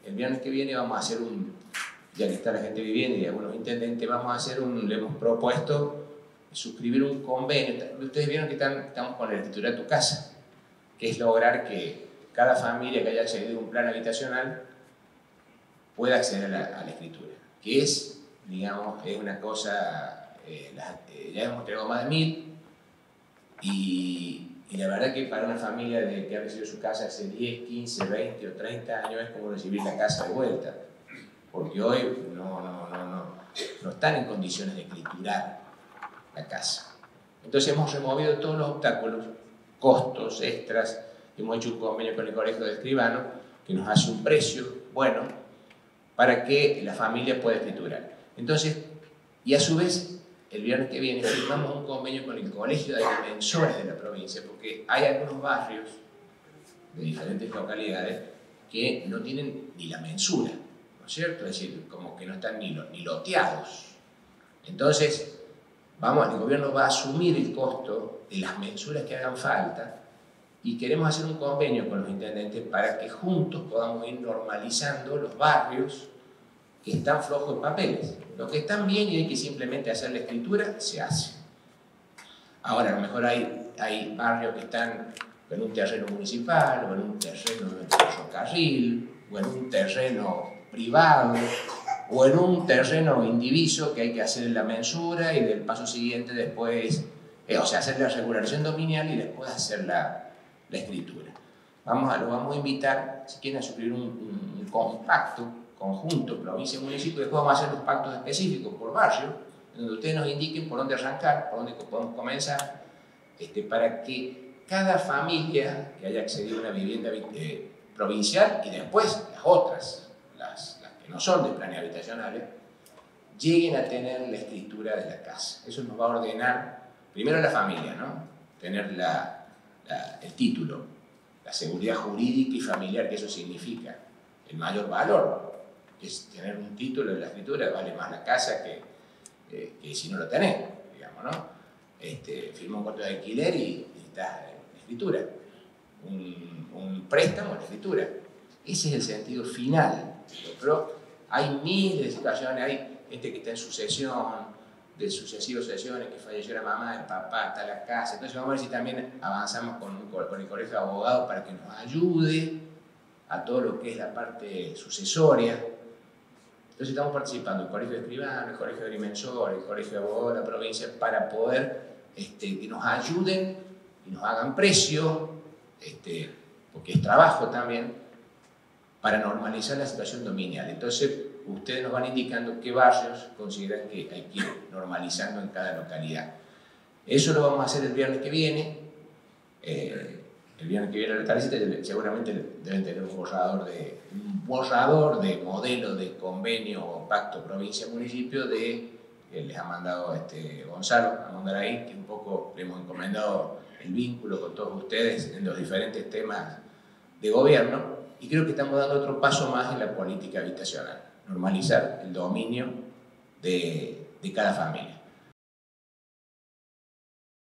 el viernes que viene vamos a hacer ya que está la gente viviendo y algunos intendentes, vamos a hacer le hemos propuesto suscribir un convenio. Ustedes vieron que estamos con la escritura de tu casa, que es lograr que cada familia que haya accedido a un plan habitacional pueda acceder a la escritura, que es, digamos, es una cosa, ya hemos entregado más de 1000 y la verdad que para una familia que ha recibido su casa hace 10, 15, 20 o 30 años es como recibir la casa de vuelta, porque hoy no están en condiciones de escriturar la casa. Entonces hemos removido todos los obstáculos, costos, extras, hemos hecho un convenio con el Colegio de Escribanos que nos hace un precio bueno para que la familia pueda escriturar. Entonces, y a su vez, el viernes que viene firmamos un convenio con el Colegio de Agrimensores de la provincia, porque hay algunos barrios de diferentes localidades que no tienen ni la mensura, ¿no es cierto? Es decir, como que no están ni loteados. Entonces, el gobierno va a asumir el costo de las mensuras que hagan falta y queremos hacer un convenio con los intendentes para que juntos podamos ir normalizando los barrios que están flojos en papeles. Los que están bien y hay que simplemente hacer la escritura, se hace. Ahora, a lo mejor hay barrios que están en un terreno municipal, o en un terreno de ferrocarril, o en un terreno privado, o en un terreno indiviso que hay que hacer la mensura y del paso siguiente después, o sea, hacer la regulación dominial y después hacer la escritura. Lo vamos a invitar, si quieren, a suscribir un compacto conjunto, provincia y municipio, y después vamos a hacer los pactos específicos por barrio, donde ustedes nos indiquen por dónde arrancar, por dónde podemos comenzar, para que cada familia que haya accedido a una vivienda provincial y después las otras, las que no son de planes habitacionales, lleguen a tener la escritura de la casa. Eso nos va a ordenar, primero la familia, ¿no? Tener el título, la seguridad jurídica y familiar que eso significa, el mayor valor, que es tener un título de la escritura, vale más la casa que si no lo tenés, digamos, ¿no? Firma un contrato de alquiler y estás en la escritura, un préstamo en la escritura. Ese es el sentido final. Pero hay miles de situaciones, hay gente que está en sucesión, de sucesivas sucesiones, que falleció la mamá, el papá, está la casa. Entonces vamos a ver si también avanzamos con el Colegio de Abogados para que nos ayude a todo lo que es la parte sucesoria. Entonces estamos participando el Colegio de Escribanos, el Colegio de Agrimensores, el Colegio de Abogados de la provincia para poder que nos ayuden y nos hagan precio, porque es trabajo también, para normalizar la situación dominial. Entonces, ustedes nos van indicando qué barrios consideran que hay que ir normalizando en cada localidad. Eso lo vamos a hacer el viernes que viene. El viernes que viene a la tardecita seguramente deben tener un borrador de modelo de convenio o pacto provincia-municipio les ha mandado Gonzalo a mandar ahí, que un poco le hemos encomendado el vínculo con todos ustedes en los diferentes temas de gobierno. Y creo que estamos dando otro paso más en la política habitacional, normalizar el dominio de cada familia.